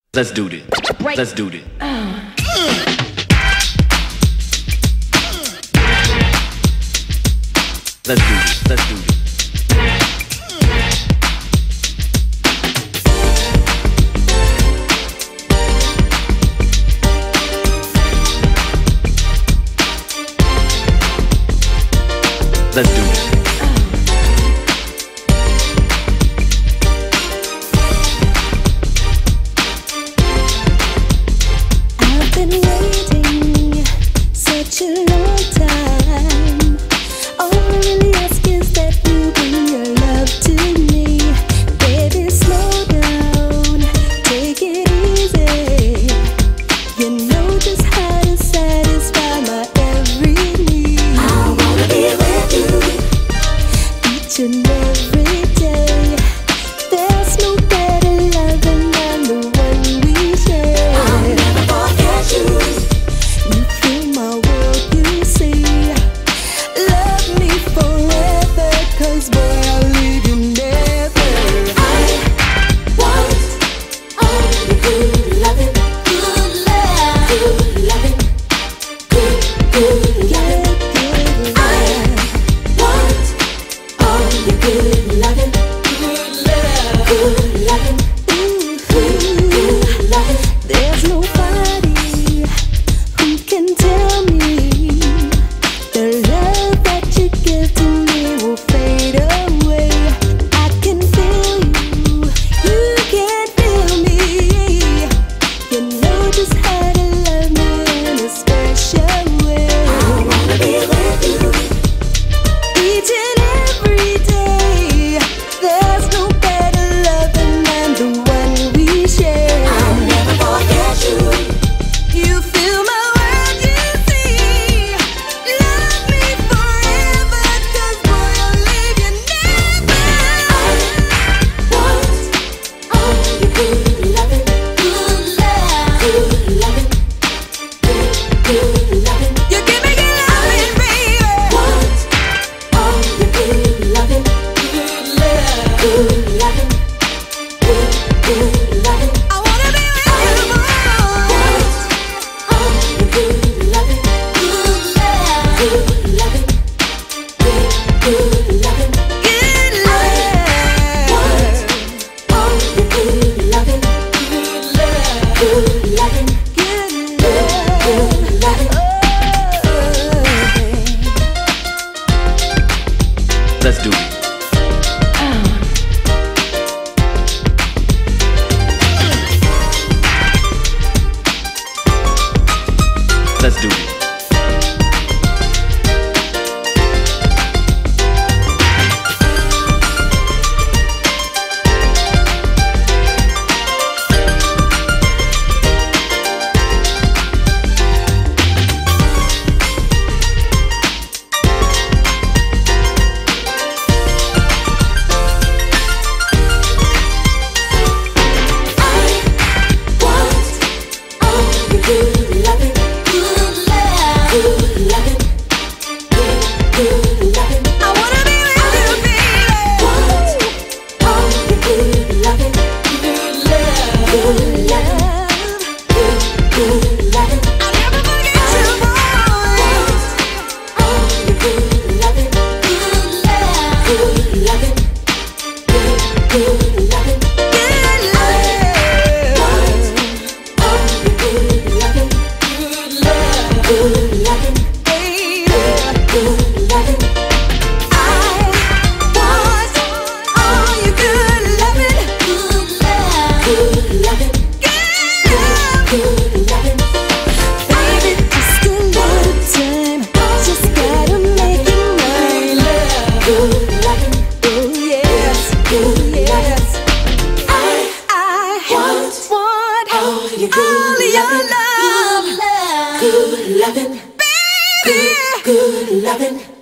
Let's do this. Let's do this. Let's do this. Let's do this. Let's do it. I've been waiting such a long time. All I really ask is that you bring your love to me. Baby, slow down, take it easy. You know just how to satisfy my every need. I wanna be with you each and every day. There's no better loving than the one we share. I'll never forget you. You fill my world, you see. Love me forever, 'cause boy, I'll leave you never. I want all the good loving, good love, good loving, good, good loving. I want all the good loving, good love, good loving, good loving. There's nobody who can tell me the love that you give to me will fade away. I can feel you, you can feel me. You know just how to love me in a special way. I wanna be with you each and every day. There's no better loving than the one we share. I'll never forget you. You fill my world, you see. Love me forever, 'cause boy, I'll leave you never. I want all the good loving, good love, good loving, good loving. You give me good loving, baby. Want all the good loving, good love, good loving, good loving. I wanna be with you, boy. All the good loving, good love, good loving, good loving, good love. All the good loving, good love, good loving, good loving. Let's do it. Let's do it. Good loving, good love, good loving, good loving. I wanna be with you, baby. Want all the good loving, good love, good love, good loving. I'll never forget you, boy. Want all the good loving, good love, good loving, good loving. Good loving, baby, good loving. I want all your good loving, good love, good loving, good loving. Baby, just a little time, just gotta make it right. Good loving, oh yes, oh yes. I want all your good love, good loving, baby, good loving.